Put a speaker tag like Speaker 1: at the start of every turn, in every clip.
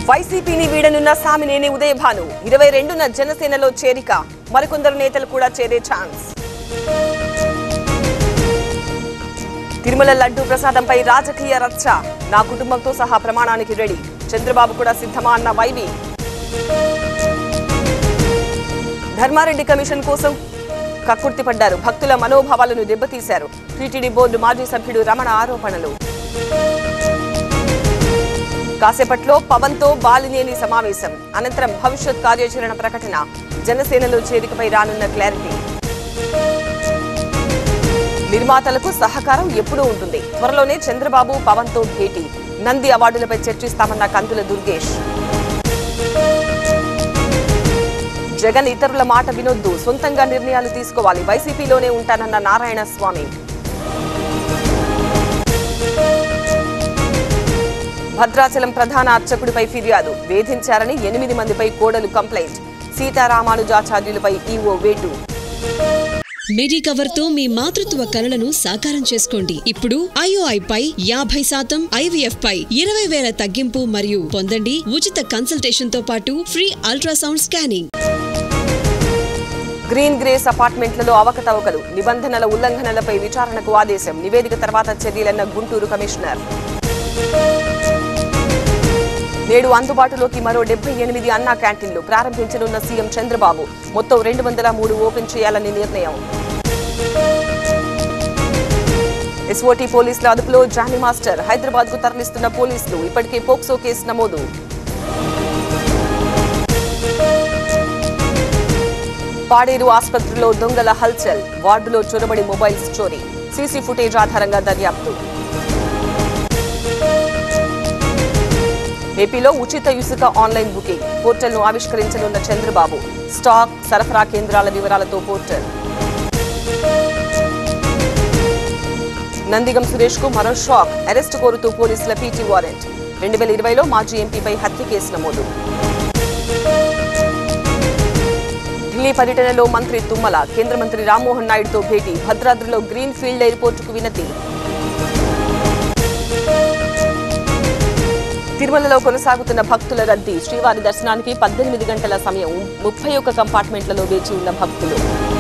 Speaker 1: వైసీపీని వీడనున్న సామినేని ఉదయభాను 22న జనసేనలో చేరిక మరికొందరు నేతలు కూడా చేరే ఛాన్స్. తిరుమల లడ్డూ ప్రసాదంపై రాజకీయ రచ్చ. నా కుటుంబంతో సహా ప్రమాణానికి రెడీ. చంద్రబాబు కూడా సిద్ధమా అన్న వైవి. ధర్మారెడ్డి కమిషన్ కోసం కక్కుర్తి పడ్డారు. భక్తుల మనోభావాలను దెబ్బతీశారు. టీటీడీ బోర్డు మాజీ సభ్యుడు రమణ ఆరోపణలు. కాసేపట్లో పవన్తో బాలినేని సమావేశం. అనంతరం భవిష్యత్ కార్యాచరణ ప్రకటన. జనసేనలో చేరికపై రానున్న క్లారిటీ. నిర్మాతలకు సహకారం ఎప్పుడూ ఉంటుంది. త్వరలోనే చంద్రబాబు పవన్తో భేటీ. నంది అవార్డులపై చర్చిస్తామన్న కందుల దుర్గేష్. జగన్ ఇతరుల మాట వినొద్దు, సొంతంగా నిర్ణయాలు తీసుకోవాలి. వైసీపీలోనే ఉంటానన్న నారాయణ స్వామి. భద్రాచలం ప్రధాన అర్చకుడిపై ఫిర్యాదు. వేధించారని 8 మందిపై కోడలు కంప్లైంట్. సీతారామానుజాచార్యులపై ఈవో వేటు.
Speaker 2: మెడికవర్ తో మీ మాతృత్వ కలలను సాకారం చేసుకోండి. ఇప్పుడు IOI పై 50%, IVF పై 20,000 తగ్గింపు మరియు పొందండి ఉచిత కన్సల్టేషన్ తో పాటు free ultrasound scanning.
Speaker 1: Green Grace అపార్ట్మెంట్లలో అవకతవకలు. నిబంధనల ఉల్లంఘనలపై విచారణకు ఆదేశం. నివేదిక తర్వాత చర్యలన్న గుంటూరు కమిషనర్. నేడు అందుబాటులోకి మరో 78 అన్నా క్యాంటీన్లు ప్రారంభించనున్న సీఎం చంద్రబాబు. మొత్తం 203 ఓపెన్ చేయాలని నిర్ణయం. SOT పోలీసుల అదుపులో జానీ మాస్టర్. హైదరాబాద్ కు తరలిస్తున్న పోలీసులు. ఇప్పటికే పోక్సో కేసు నమోదు. పాడేరు ఆసుపత్రిలో దొంగల హల్చల్. వార్డులో చొరబడి మొబైల్స్ చోరీ. సీసీ ఫుటేజ్ ఆధారంగా దర్యాప్తు. ఏపీలో ఉచిత ఇసుక ఆన్లైన్ బుకింగ్. పోర్టల్ను ఆవిష్కరించనున్న చంద్రబాబు. స్టాక్, సరఫరా కేంద్రాల వివరాలతో పోర్టల్. నందిగం సురేష్ కు మరో షాక్. అరెస్టు కోరుతూ పోలీసుల పీటీ వారెంట్. 2020లో మాజీ ఎంపీపై హత్య కేసు నమోదు. ఢిల్లీ పర్యటనలో మంత్రి తుమ్మల. కేంద్ర మంత్రి రామ్మోహన్ నాయుడుతో భేటీ. భద్రాద్రిలో గ్రీన్ ఫీల్డ్ ఎయిర్పోర్టుకు వినతి. తిరుమలలో కొనసాగుతున్న భక్తుల రద్దీ. శ్రీవారి దర్శనానికి 18 గంటల సమయం. 31 కంపార్ట్మెంట్లలో వేచి ఉన్న భక్తులు.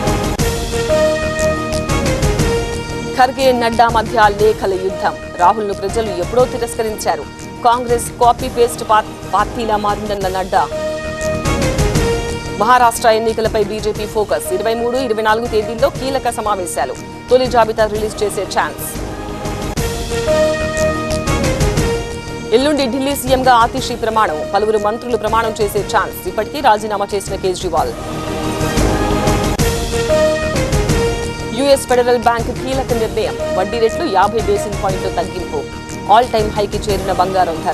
Speaker 1: ఖర్గే, నడ్డా మధ్య లేఖల యుద్ధం. రాహుల్ను ప్రజలు ఎప్పుడో తిరస్కరించారు. కాంగ్రెస్ కాపీ పేస్ట్ పార్టీలా మారిందన్న నడ్డా. మహారాష్ట్ర ఎన్నికలపై బీజేపీ ఫోకస్. 23, 24 తేదీల్లో కీలక సమావేశాలు. తొలి జాబితా రిలీజ్ చేసే ఛాన్స్. ఎల్లుండి ఢిల్లీ సీఎంగా ఆతిషి ప్రమాణం. పలువురు మంత్రులు ప్రమాణం చేసే ఛాన్స్. ఇప్పటికీ రాజీనామా చేసిన కేజ్రీవాల్. యుఎస్ ఫెడరల్ బ్యాంక్ కీలక నిర్ణయం. వడ్డీ రేట్లు 50 బేసిస్ పాయింట్లు తగ్గింపు. ఆల్ టైమ్ హైకి చేరిన బంగారం ధర.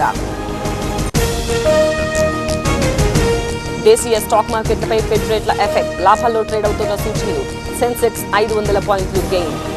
Speaker 1: దేశీయ స్టాక్ మార్కెట్లపై ఫెడ్ రేట్ల ఎఫెక్ట్. లాభాల్లో ట్రేడ్ అవుతున్న సూచీలు. సెన్సెక్స్ 500 పాయింట్లు గెయిన్.